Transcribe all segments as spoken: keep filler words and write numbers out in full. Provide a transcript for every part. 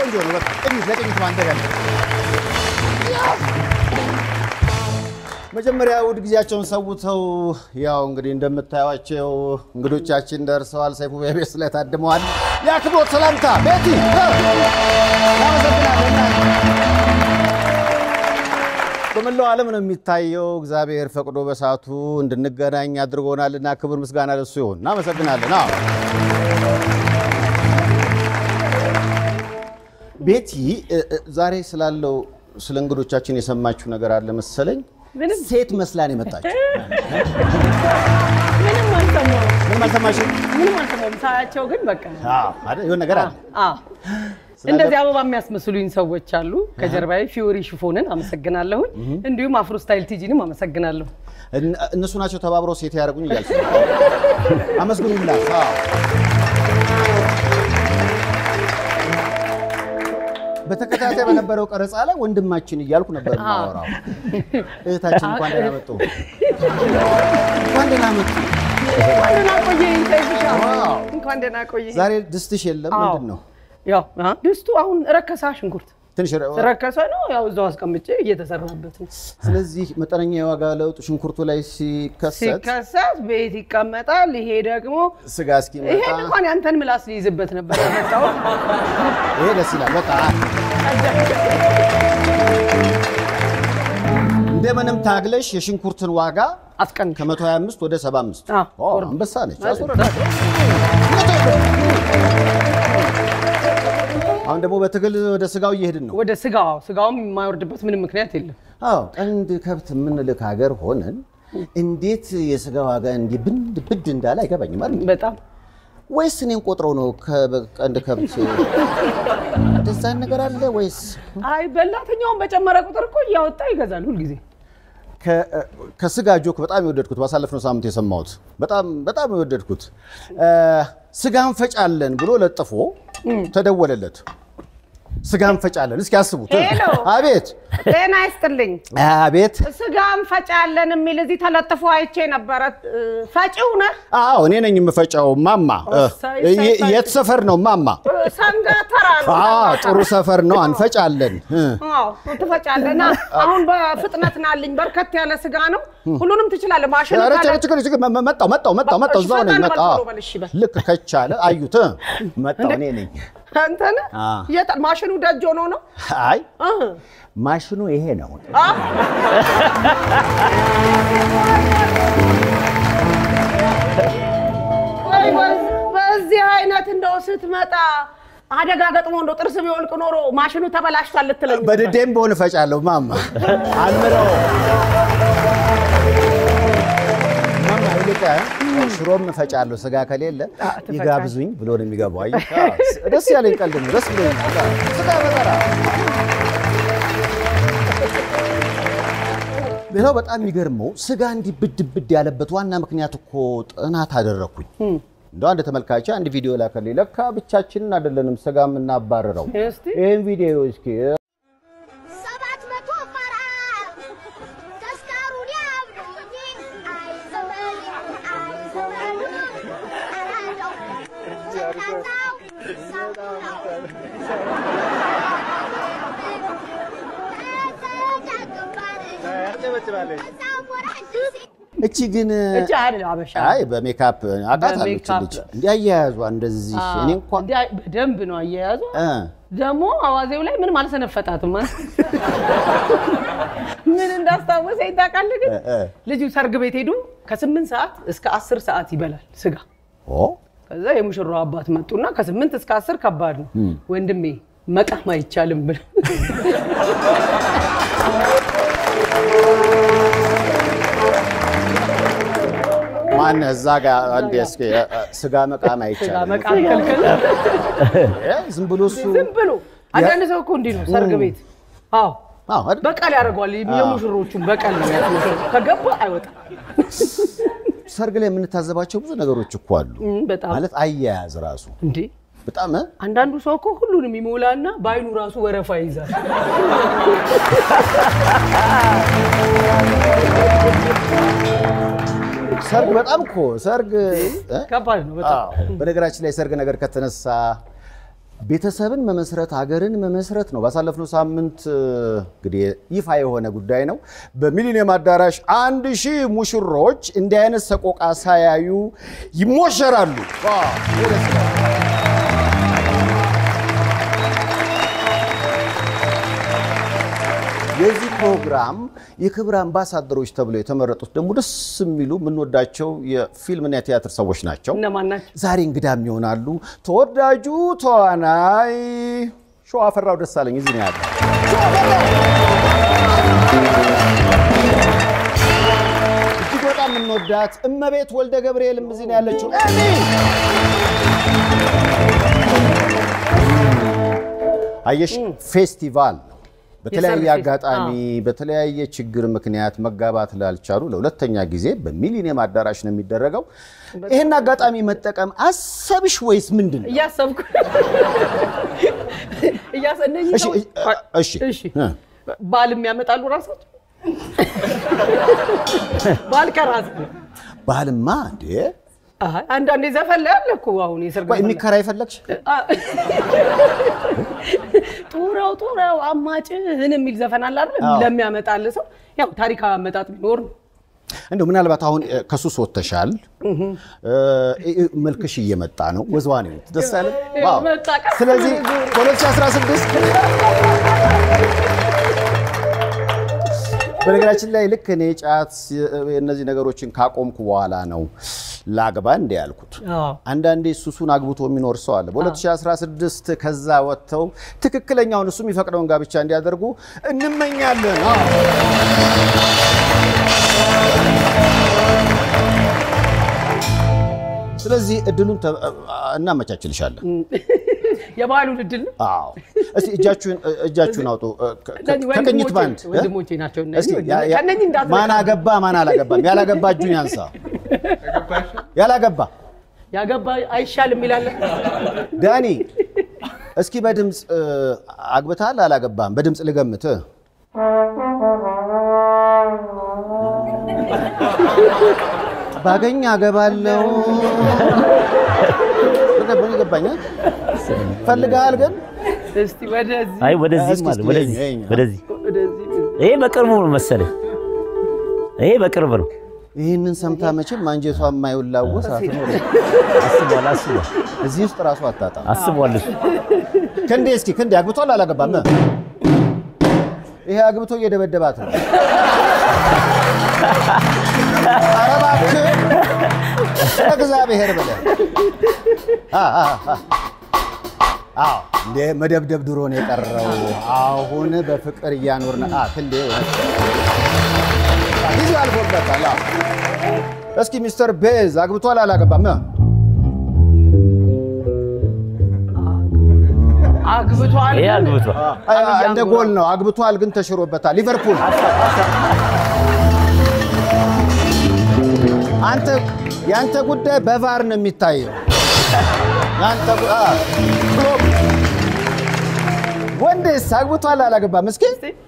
ቆንጆ ነው በቃ ቅኝት ለቅኝት ማንደገለ መጀመሪያ ውድ ጊዜያቸውን ሰውተው ያው እንግዲህ እንደምታዩአቸው እንግዶቻችን ደርሰዋል ሰይፉ በቤት ላይ ታድመዋል ያክብሮት ሰላምታ ቤቲ በመላው ዓለም ነው የሚታየው እግዚአብሔር ፈቅዶ በሳቱ እንድንገናኝ አድርጎናልና ክብር ምስጋና ለሱ ይሁን እናመሰግናለን አዎ ቤቲ ዛሬ ስላለው ስለ እንግዶቻችን የሰማችሁ ነገር አለ መሰለኝ ሴት መስላን የመጣችሁ ምንም አልሰማው ምንም አልሰማሽም ምንም አልሰማው ሳያቸው ግን በቃ አዎ አይደል የሆነ ነገር አለ አዎ እንደዚህ አበባ የሚያስመስሉኝ ሰዎች አሉ ከጀርባዬ ፊዮሪ ሽፎንን አመሰግናለሁ እንዲሁም አፍሮ ስታይል ቲጂንም አመሰግናለሁ እነሱ ናቸው ተባብረው ሴት ያደርጉኝ ይላል አመስግኑላት አዎ በተከታታይ በነበረው ቀረጻ ላይ ወንድማችን ይያልኩ ነበር ማወራው እህታችን እንኳን ደህና መጡ እንኳን ደህና መጡ እንኳን ደህና ቆየኝ ታይፍሻ እንኳን ደህና ቆየኝ ዛሬ ድስትሽ የለም ምንድነው ያው ድስቱ አሁን ረከሳ ሽንኩርት ትንሽ ረከሳ ነው ያው እዛው አስቀምጬ እየተሰራበት ነው ስለዚህ መጠነኛ የዋጋ ለውጥ ሽንኩርቱ ላይ ሲከሰት ሲከሰት ቤት ይቀመጣል ይሄ ደግሞ ስጋ እስኪመጣ ይሄ እንኳን ያንተን ምላስ ሊይዝበት ነበር ያመጣው ይሄ ደስ ይላል በቃ እንደምንም ታግለሽ የሽንኩርትን ዋጋ አስቀን ከ125 ወደ ሰባ አምስት ኦ አንበሳ ነች አስወረዳ አሁን ደግሞ በትግል ወደ ስጋው እየሄድን ነው ወደ ስጋው ስጋውም የማይወርድበት ምንም ምክንያት የለም አዎ ቀንድ ከብት ምን ልክ ሀገር ሆነን እንዴት የስጋ ዋጋ እንዲ ብንድ ብድ እንዳለ አይገባኝም አይደል በጣም ወይስ እኔን ቆጥረው ነው ከቀንድ ከብት ደዛን ነገር አለ ወይስ አይ በላተኛውን በጨመረ ቁጥር እኮ ያወጣ ይገዛል ሁሉ ጊዜ ከስጋ ጆክ በጣም የወደድኩት ባሳለፍነው ሳምንት የሰማሁት በጣም በጣም የወደድኩት ስጋን ፈጫለን ብሎ ለጥፎ ተደወለለት ስጋን ፈጫለን እስኪ አስቡት አቤት ጤና ይስጥልኝ አቤት ስጋን ፈጫለን የሚል እዚህ ተለጥፎ አይቼ ነበር ፈጪው ነህ አዎ እኔ ነኝ የምፈጫው ማማ የት ሰፈር ነው ማማ ሰንጋ ተራ ነው አዎ ጥሩ ሰፈር ነው አንፈጫለን አዎ ትፈጫለና አሁን በፍጥነት ናልኝ በርከት ያለ ስጋ ነው ሁሉንም ትችላለህ ማሽኑ ታለ መጣው መጣው መጣው መጣው እዛው ነኝ መጣው ልክ ከቻለ አዩት መጣው እኔ ነኝ አንተ ነህ የታ ማሽኑ ደጅ ሆኖ ነው አይ ማሽኑ ይሄ ነው በዚህ አይነት እንደው ስትመጣ አደጋ ገጥሞ እንደው ጥርስ ቢወልቅ ኖሮ ማሽኑ ተበላሽቷል ልትለኝ በደደም በሆነ ፈጫለሁ ማማ አልምረው ማማ ይልቃ ሽሮም ፈጫለሁ ስጋ ከሌለ ይጋብዙኝ ብሎ ነው የሚገባው አይ ደስ ያለኝ ቀልድ ነው ደስ ብሎኛል ስጋ በጠራ ሌላው በጣም የሚገርመው ስጋ እንዲብድብድ ያለበት ዋና ምክንያት እኮ ጥናት አደረኩኝ እንደው አንድ ተመልካች አንድ ቪዲዮ ላከልኝ ለካ ብቻችንን አይደለንም ስጋም እናባረረው ይሄን ቪዲዮ እስኪ እቺ ግን እቺ አይደል አበሻ አይ በሜካፕ አጋታለች ልጅ እንዲያያያዙ እንደዚህ እኔ እንኳን በደንብ ነው አያያዙ ደሞ አዋዜው ላይ ምን ማለት ሰነፈጣትም ምን እንዳስታወሰኝ ታውቃለህ ግን ልጁ ሰርግ ቤት ሄዱ ከ8 ሰዓት እስከ አስር ሰዓት ይበላል ስጋ ኦ ከዛ የሙሽራው አባት መጡና ከ8 እስከ አስር ከባድ ነው ወንድሜ መቃም አይቻልም ብለ ማን እዛ ጋር አንድ እስኪ ስጋ መቃም አይቻልም ስጋ መቃም ከልከል ዝም ብሎ እሱ ዝም ብሎ አንዳንድ ሰው እኮ እንዲህ ነው ሰርግ ቤት አዎ አዎ በቃል ያደርጋል የሙሽሮቹን በቃል ነው ያለው ከገባ አይወጣም ሰርግ ላይ የምንታዘባቸው ብዙ ነገሮች እኮ አሉ ማለት አያያዝ ራሱ እንዴ በጣም አንዳንዱ ሰው እኮ ሁሉንም ይሞላና ባይኑ ራሱ ወረፋ ይዛል ሰርግ በጣም እኮ ሰርግ ከባድ ነው በጣም በነገራችን ላይ ሰርግ ነገር ከተነሳ ቤተሰብን መመስረት ሀገርን መመስረት ነው። ባሳለፍነው ሳምንት እንግዲህ ይፋ የሆነ ጉዳይ ነው። በሚሊኒየም አዳራሽ አንድ ሺህ ሙሽሮች እንዲህ አይነት ሰቆቃ ሳያዩ ይሞሸራሉ። የዚህ ፕሮግራም የክብር አምባሳደሮች ተብለው የተመረጡት ደግሞ ደስ የሚሉ የምንወዳቸው የፊልምና የቲያትር ሰዎች ናቸው። ዛሬ እንግዳም ይሆናሉ። ተወዳጁ ተዋናይ ሸዋፈራው ደሳለኝ እዚህ ነው ያለው። እጅግ በጣም የምንወዳት እመቤት ወልደ ገብርኤልም እዚህ ነው ያለችው። አየሽ ፌስቲቫል በተለያየ አጋጣሚ በተለያየ ችግር ምክንያት መጋባት ላልቻሉ ለሁለተኛ ጊዜ በሚሊኒየም አዳራሽ ነው የሚደረገው። ይሄን አጋጣሚ መጠቀም አሰብሽ ወይስ ምንድነው? እያሰብኩ እያሰነኝ ነው። እሺ እሺ ባልም ያመጣሉ ራሳቸው ባል ከራስ ባልማ እንዴ አይ አንዳንዴ ዘፈን ላይ አለ እኮ አሁን የሰርግ ወይ የሚከራይ ፈለግሽ ጡራው ጡራው አማጭህን የሚል ዘፈን አለ አይደል? ለሚያመጣል ሰው ያው ታሪካ አመጣጥ ቢኖር ነው። እንደው ምናልባት አሁን ከሱስ ወጥተሻል፣ መልክሽ እየመጣ ነው፣ ወዝዋኔ ደስ ያለ ዋው። ስለዚህ ሁለት ሺህ አስራ ስድስት በነገራችን ላይ ልክ እኔ ጫት እነዚህ ነገሮችን ካቆምኩ በኋላ ነው ላግባ እንደ ያልኩት። አንዳንዴ ሱሱን አግብቶ የሚኖር ሰው አለ። በ2016 ከዛ ወጥተው ትክክለኛውን እሱ የሚፈቅደውን ጋብቻ እንዲያደርጉ እንመኛለን። ስለዚህ እድሉን እናመቻችልሻለን። የባሉን እድል ነው። አዎ እስቲ እጃችሁን እጃችሁን አውጡ። ከቀኝት ባንድ ወንድሞቼ ናቸው እነዚህ። ከነኝ እንዳት ማን አገባ ማን አላገባም? ያላገባ እጁን ያንሳ። ያላገባ ያገባ አይሻልም ይላል ዳኒ። እስኪ በድምጽ አግብታል አላገባም? በድምጽ ልገምት። ባገኝ አገባለሁ። ወደበኝ ገባኝ። ፈልጋል ግን እስቲ ወደዚህ አይ ወደዚህ ማለት ወደዚህ ወደዚህ ይሄ በቅርቡ ነው መሰለኝ። ይሄ በቅርብ ነው። ይሄንን ሰምታ መቼም አንጀቷ የማይውላወስ አትኖር። አስቧል አስቧል። እዚህ ውስጥ ራሱ አጣጣም አስቧል እሱ። ከንዴ እስኪ ከንዴ አግብቷል አላገባም? ይሄ አግብቶ እየደበደባት ነው። አረባክ እግዚአብሔር በለ አ አ አዎ እንደ መደብደብ ድሮ ነው የቀረው። አሁን በፍቅር እያኖርና አ ከንዴ ይዙ አልፎበታል። እስኪ ሚስተር ቤዝ አግብቷል አላገባም? አግብቷል ይሄ አግብቷል። እንደ ጎል ነው አግብቷል ግን ተሽሮበታል። ሊቨርፑል አንተ ያንተ ጉዳይ በቫር ነው የሚታየው። ያንተ ክሎብ ወንዴስ አግብቷል አላገባም? እስኪ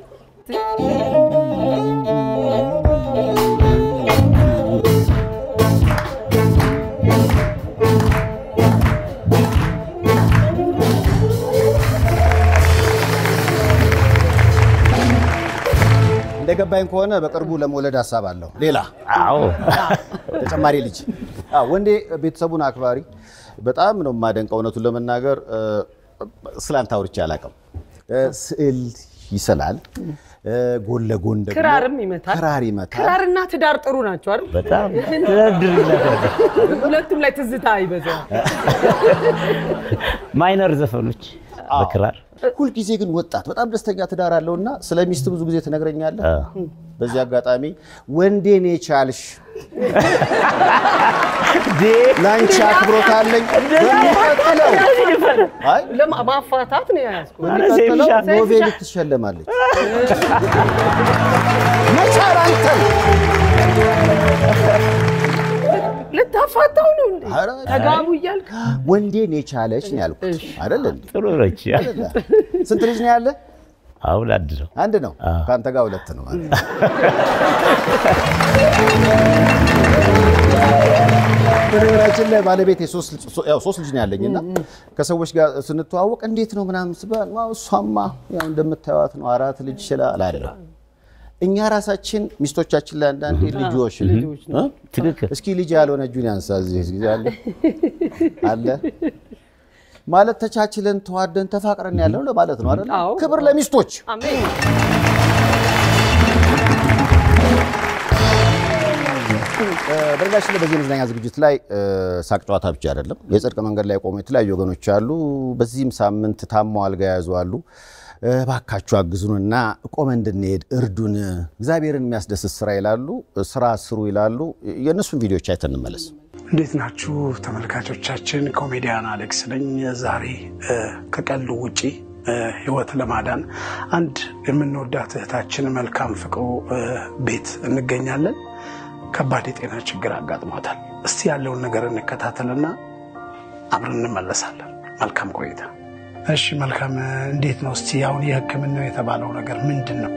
እንደገባኝ ከሆነ በቅርቡ ለመውለድ ሐሳብ አለው። ሌላ አዎ ተጨማሪ ልጅ። አዎ ወንዴ ቤተሰቡን አክባሪ በጣም ነው የማደንቀው። እውነቱን ለመናገር ስላንተ አውርቼ አላውቅም። ስዕል ይስላል፣ ጎን ለጎን ደግሞ ክራርም ይመታል። ክራር ይመታል። ክራርና ትዳር ጥሩ ናቸው አይደል? በጣም ትዳር ሁለቱም ላይ ትዝታ ይበዛል። ማይነር ዘፈኖች በክራር ሁሉ ጊዜ ግን ወጣት በጣም ደስተኛ ትዳር አለውና ስለሚስት ብዙ ጊዜ ትነግረኛለህ። በዚህ አጋጣሚ ወንዴን የቻልሽ ዴ ላንቺ አክብሮት አለኝ። በሚቀጥለው አይ ለማፋታት ነው ያስኩት። በሚቀጥለው ኖቬል ትሸለማለች። መቻል አንተ ልታፋታው ነው እንዴ? ተጋቡ እያልክ ወንዴን የቻለች ነው ያልኩት አይደል እንዴ? ጥሩ ነች። ስንት ልጅ ነው ያለ? አሁን አንድ ነው። አንድ ነው። ካንተ ጋር ሁለት ነው ማለት በነገራችን ላይ ባለቤቴ ሶስት ያው ሶስት ልጅ ነው ያለኝና ከሰዎች ጋር ስንተዋወቅ እንዴት ነው ምናምን ስባል ማው ሷማ ያው እንደምታዩት ነው አራት ልጅ ይችላል አይደለም እኛ ራሳችን ሚስቶቻችን ላይ አንዳንዴ ልጆች ትክክል እስኪ ልጅ ያልሆነ እጁን ያንሳ እዚህ አለ አለ ማለት ተቻችለን ተዋደን ተፋቅረን ያለው ለማለት ነው አይደል ክብር ለሚስቶች አሜን በርጋሽ ለበዚህ መዝናኛ ዝግጅት ላይ ሳቅ ጨዋታ ብቻ አይደለም የጽድቅ መንገድ ላይ ቆመው የተለያዩ ወገኖች አሉ በዚህም ሳምንት ታማው አልጋ ያዙ አሉ ባካቹ አግዙንና ቆመ እንድንሄድ እርዱን እግዚአብሔርን የሚያስደስት ስራ ይላሉ ስራ ስሩ ይላሉ የነሱን ቪዲዮዎች አይተን እንመለስ እንዴት ናችሁ ተመልካቾቻችን ኮሜዲያን አሌክስ ነኝ ዛሬ ከቀልዱ ውጪ ህይወት ለማዳን አንድ የምንወዳት እህታችን መልካም ፍቅሩ ቤት እንገኛለን ከባድ የጤና ችግር አጋጥሟታል እስቲ ያለውን ነገር እንከታተልና አብረን እንመለሳለን መልካም ቆይታ እሺ መልካም እንዴት ነው እስቲ አሁን የህክምናው የተባለው ነገር ምንድነው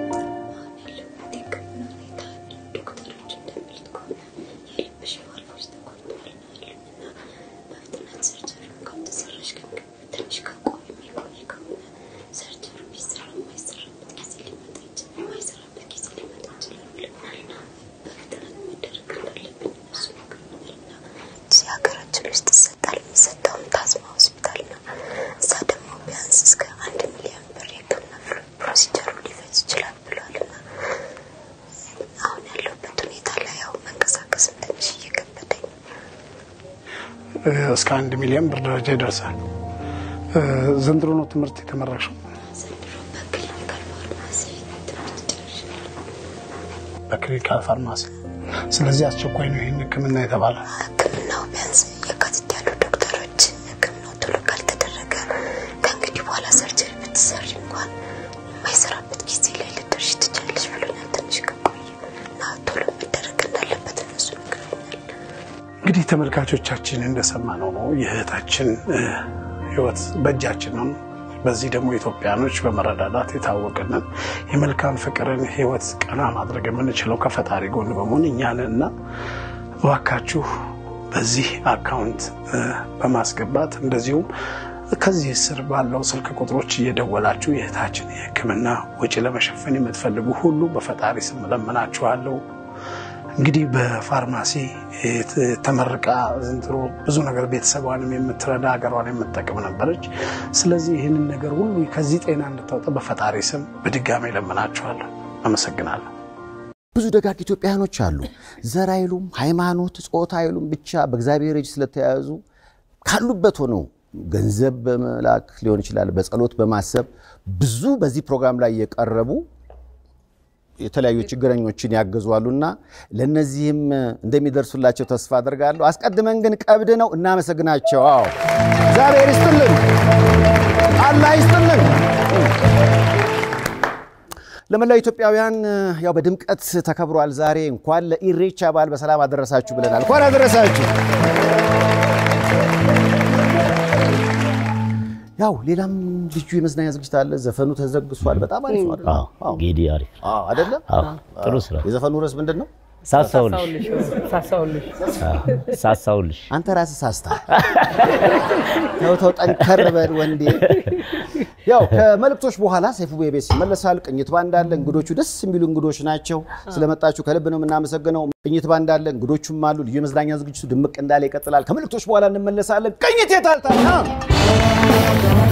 እስከ አንድ ሚሊዮን ብር ደረጃ ይደርሳል ዘንድሮ ነው ትምህርት የተመረቅሽው በክሊኒካል ፋርማሲ ስለዚህ አስቸኳይ ነው ይሄን ህክምና የተባለ ህክምናው ቢያንስ የካቲት ያሉ ዶክተሮች ህክምናው ቶሎ ካልተደረገ ከእንግዲህ በኋላ ሰርጀሪ ብትሰሪ እንኳን የማይሰራበት ጊዜ ላይ ልትደርሺ ትችላለሽ ብሎኛል ትንሽ ከቆየ እና ቶሎ መደረግ እንዳለበት እነሱ ነግረውኛል እንግዲህ ተመልካቾቻችን እንደሰማነው ነው የእህታችን ህይወት በእጃችን ነው በዚህ ደግሞ ኢትዮጵያኖች በመረዳዳት የታወቀን የመልካም ፍቅርን ህይወት ቀና ማድረግ የምንችለው ከፈጣሪ ጎን በመሆን እኛንና ዋካችሁ በዚህ አካውንት በማስገባት እንደዚሁም ከዚህ ስር ባለው ስልክ ቁጥሮች እየደወላችሁ የእህታችን የህክምና ወጪ ለመሸፈን የምትፈልጉ ሁሉ በፈጣሪ ስም ለምናችኋለሁ እንግዲህ በፋርማሲ ተመርቃ ዘንድሮ ብዙ ነገር ቤተሰቧንም የምትረዳ ሀገሯን የምትጠቅም ነበረች ስለዚህ ይሄንን ነገር ሁሉ ከዚህ ጤና እንድታወጣ በፈጣሪ ስም በድጋሚ ለምናችኋለሁ አመሰግናለሁ ብዙ ደጋግ ኢትዮጵያኖች አሉ ዘር አይሉም ሃይማኖት ጾታ አይሉም ብቻ በእግዚአብሔር እጅ ስለተያዙ ካሉበት ሆነው ገንዘብ በመላክ ሊሆን ይችላል በጸሎት በማሰብ ብዙ በዚህ ፕሮግራም ላይ የቀረቡ የተለያዩ ችግረኞችን ያገዙአሉና ለነዚህም እንደሚደርሱላቸው ተስፋ አደርጋለሁ አስቀድመን ግን ቀብድ ነው እናመሰግናቸው አዎ እግዚአብሔር ይስጥልን አላህ ይስጥልን ለመላው ኢትዮጵያውያን ያው በድምቀት ተከብሯል ዛሬ እንኳን ለኢሬቻ በዓል በሰላም አደረሳችሁ ብለናል እንኳን አደረሳችሁ ያው ሌላም ልጁ የመዝናኛ ዝግጅት አለ ዘፈኑ ተዘግሷል በጣም አሪፍ ነው አዎ ጌዲ አሪፍ አዎ አይደለ አዎ ጥሩ ስራ የዘፈኑ ርዕስ ምንድነው ሳሳውልሽ ሳሳውልሽ ሳሳውልሽ አንተ ራስህ ሳስታ ተው ተው ጠንከር በል ወንዴ ያው ከመልክቶች በኋላ ሰይፉ ቤቤስ ይመለሳል ቅኝት ባንድ አለ እንግዶቹ ደስ የሚሉ እንግዶች ናቸው ስለመጣችሁ ከልብ ነው እናመሰግነው ቅኝት ባንድ አለ እንግዶቹም አሉ ልዩ የመዝናኛ ዝግጅቱ ድምቅ እንዳለ ይቀጥላል ከመልክቶች በኋላ እንመለሳለን ቅኝት የታልታና